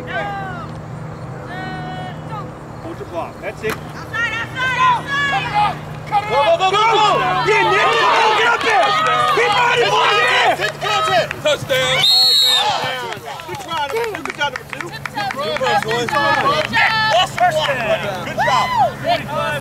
Hold your block. That's it. Outside, outside, outside! Go! Yeah, Nick! Get up there! Keep on it, boy! Yeah! Hit the content! Touchdown! Good try, good job, number 2. Good job. Good job.